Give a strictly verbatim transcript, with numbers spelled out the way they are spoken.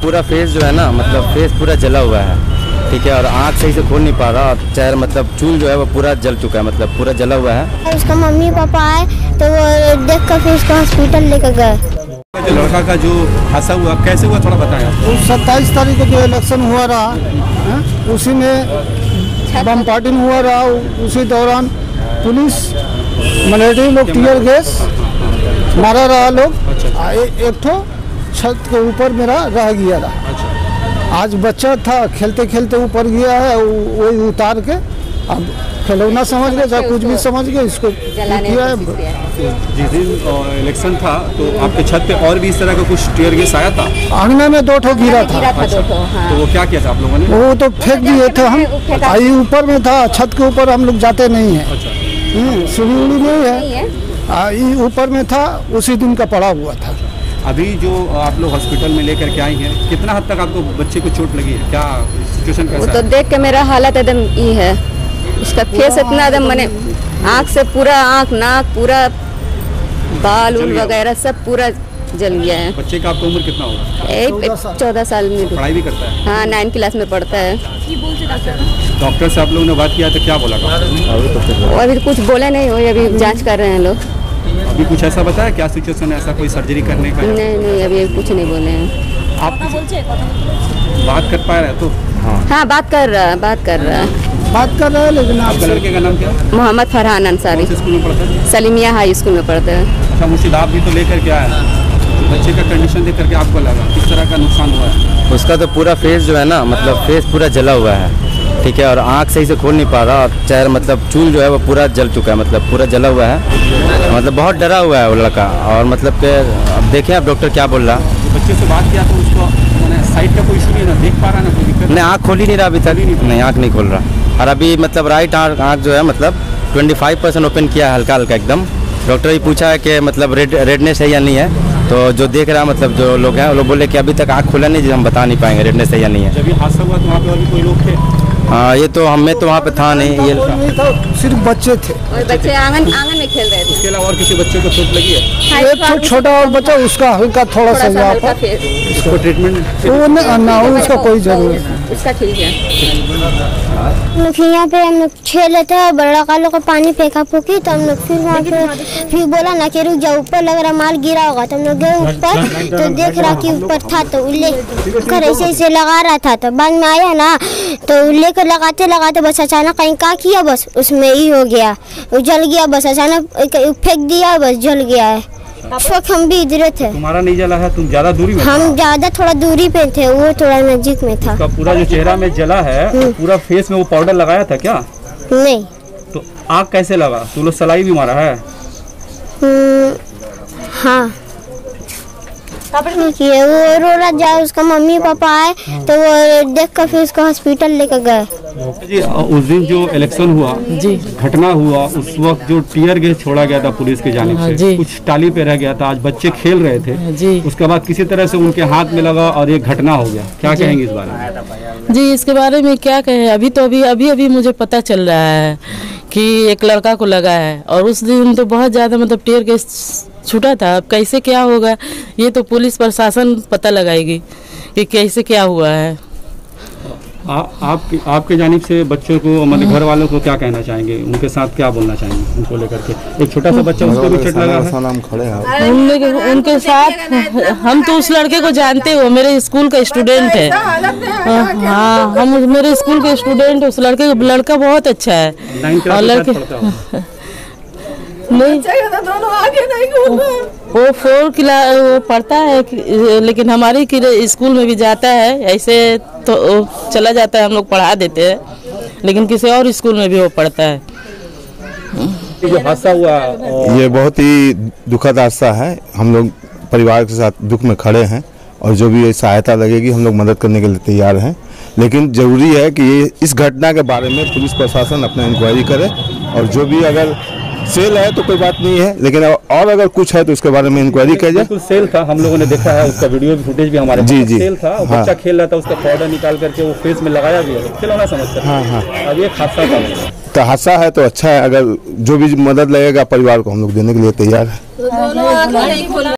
पूरा फेस जो है ना, मतलब फेस पूरा जला हुआ है, ठीक है, और आँख सही से खोल नहीं पा रहा, और चेहरा मतलब चूल जो है वो पूरा जल चुका है, मतलब पूरा जला हुआ है। उसका मम्मी पापा आए तो वो देख कर फिर उसको हॉस्पिटल लेकर गए। जो लड़का का जो हादसा हुआ कैसे हुआ थोड़ा बताएं आप। उस सत्ताईस तारीख को जो इलेक्शन हुआ रहा है, उसी में बम पार्टी हुआ रहा, उसी दौरान पुलिस मिलिट्री लोग टीयर गैस मारा रहा लोग। एक तो छत के ऊपर मेरा रह गया रहा। आज बच्चा था, खेलते खेलते ऊपर गया है, वही उतार के अब खिलौना समझ गया, चाहे कुछ भी समझ गया, इसको किया है। जिस दिन इलेक्शन था तो आपके छत पे और भी इस तरह का कुछ टीयर गैस आया था? आंगने में दो ठो गिरा था। अच्छा। तो वो क्या किया था आप लोगों ने? वो तो फेंक दिए थे हम। आई ऊपर में था, छत के ऊपर हम लोग जाते नहीं है, सीढ़ी उड़ी नहीं है, आई ऊपर में था, उसी दिन का पड़ा हुआ था। अभी जो आप लोग हॉस्पिटल में लेकर के आई हैं, कितना हद तक आपको बच्चे को चोट लगी है, क्या सिचुएशन कैसा है? तो देख के मेरा हालत एकदम ये है, उसका फेस इतना एकदम मैंने आँख से पूरा आँख नाक पूरा बाल उल वगैरह सब पूरा जल गया है। बच्चे का आपका उम्र कितना होगा? एक चौदह साल में। पढ़ाई भी करता है? हाँ, नाइन क्लास में पढ़ता है। डॉक्टर से आप लोगों ने बात किया तो क्या बोला? वो अभी कुछ बोले नहीं, वो अभी जांच कर रहे हैं लोग। अभी कुछ ऐसा बताया क्या सिचुएशन है, ऐसा कोई सर्जरी करने का? नहीं नहीं, अभी कुछ नहीं बोले हैं। आप बात कर पा रहे हैं तो? हाँ हाँ, बात कर रहा है, बात कर रहा है बात कर रहा है। लेकिन आपका लड़के का नाम क्या है? मोहम्मद फरहान अंसारी। स्कूल में पढ़ता है? सलीमिया हाई स्कूल में पढ़ता है। अच्छा, मुर्शिद आप भी तो लेकर के आए हैं, बच्चे का कंडीशन देख करके आपको लगा किस तरह का नुकसान हुआ है? उसका तो पूरा फेस जो है ना, मतलब फेस पूरा जला हुआ है, ठीक है, और आँख सही से खोल नहीं पा रहा, और चेहरा मतलब चूल जो है वो पूरा जल चुका है, मतलब पूरा जला हुआ है, मतलब बहुत डरा हुआ है वो लड़का। और मतलब कि अब देखें आप डॉक्टर क्या बोल रहा। बच्चे से बात किया तो उसको साइड का कोई इशू नहीं ना, देख पा रहा ना, कोई दिक्कत नहीं, आँख खोल ही नहीं रहा अभी तक, नहीं आँख नहीं खोल रहा। और अभी मतलब राइट आँख आँख जो है मतलब पच्चीस परसेंट ओपन किया है, हल्का हल्का एकदम। डॉक्टर ये पूछा है कि मतलब रेड रेडनेस है या नहीं है, तो जो देख रहा मतलब जो लोग हैं वो लोग बोले कि अभी तक आँख खुला नहीं, हम बता नहीं पाएंगे रेडनेस है या नहीं है। जब ये हादसा हुआ तो वहाँ पे और भी कोई लोग थे? हाँ, ये तो हमें तो वहाँ पे था नहीं, ये था, सिर्फ बच्चे थे। और बच्चे आंगन आंगन में खेल रहे थे। इसके अलावा और किसी बच्चे को चोट लगी है? एक तो छोटा और बच्चा, उसका हल्का थोड़ा सा हुआ था। उसको ट्रीटमेंट वो ना हो, उसका कोई जरूरत नहीं, उसका ठीक है। हम लोग यहाँ पे हम लोग खेले थे, बड़ा का लोग पानी फेंका फूकी, तो हम लोग फिर वहाँ पे फिर बोला ना कि रुक जाओ, ऊपर लग रहा माल गिरा होगा, तो हम लोग गए ऊपर, तो देख रहा कि ऊपर था, तो लेकर ऐसे ऐसे लगा रहा था, तो बाद में आया ना, तो लेकर लगाते लगाते बस अचानक कहीं क्या किया, बस उसमें ही हो गया, वो जल गया, बस अचानक फेंक दिया, बस जल गया है। उस वक्त हम भी इधर थे। तुम्हारा नहीं जला है? तुम ज्यादा दूरी में? हम ज्यादा थोड़ा दूरी पे थे, वो थोड़ा नजदीक में था। पूरा जो चेहरा में जला है, तो पूरा फेस में वो पाउडर लगाया था क्या? नहीं। तो आग कैसे लगा? तू लोग सलाई भी मारा है? हाँ, किए वो रो रहा जाए, उसका मम्मी पापा आए तो वो देख कर फिर उसको हॉस्पिटल लेकर गए। जी, उस दिन जो इलेक्शन हुआ जी, घटना हुआ, उस वक्त जो टीयर गैस छोड़ा गया था पुलिस की जानिब से, कुछ टाली पे रह गया था, आज बच्चे खेल रहे थे जी, उसके बाद किसी तरह से उनके हाथ में लगा और ये घटना हो गया, क्या कहेंगे इस बारे में? जी, इसके बारे में क्या कहें, अभी तो अभी अभी अभी मुझे पता चल रहा है कि एक लड़का को लगा है, और उस दिन तो बहुत ज़्यादा मतलब टीयर गैस छूटा था। अब कैसे क्या होगा ये तो पुलिस प्रशासन पता लगाएगी कि कैसे क्या हुआ है। आ, आप आपके जानिब से बच्चों को, मतलब घर वालों को क्या कहना चाहेंगे, उनके साथ क्या बोलना चाहेंगे उनको लेकर के? एक छोटा सा बच्चा, उसको भी चोट लगा है। उनके उनके साथ हम तो उस लड़के को जानते हो, मेरे स्कूल का स्टूडेंट है। हाँ, हम मेरे स्कूल के स्टूडेंट, उस लड़के लड़का बहुत अच्छा है। और लड़के नहीं, वो फोर क्लास वो पढ़ता है, लेकिन हमारे स्कूल में भी जाता है, ऐसे तो चला जाता है, हम लोग पढ़ा देते हैं, लेकिन किसी और स्कूल में भी वो पढ़ता है। जो हादसा हुआ ये बहुत ही दुखद हादसा है। हम लोग परिवार के साथ दुख में खड़े हैं, और जो भी सहायता लगेगी हम लोग मदद करने के लिए तैयार हैं, लेकिन ज़रूरी है कि ये इस घटना के बारे में पुलिस प्रशासन अपना इंक्वायरी करे, और जो भी अगर सेल है तो कोई बात नहीं है, लेकिन और अगर कुछ है तो उसके बारे में इंक्वायरी किया जाए। सेल था, हम लोगों ने देखा है, उसका वीडियो फुटेज भी हमारे जी जी सेल था। हाँ। बच्चा खेल रहा था, उसका पाउडर निकाल करके वो फेस में लगाया भी है, खिलौना समझकर। हाँ हाँ, अब ये हादसा था, तो हादसा है तो अच्छा है, अगर जो भी मदद लगेगा परिवार को हम लोग देने के लिए तैयार है।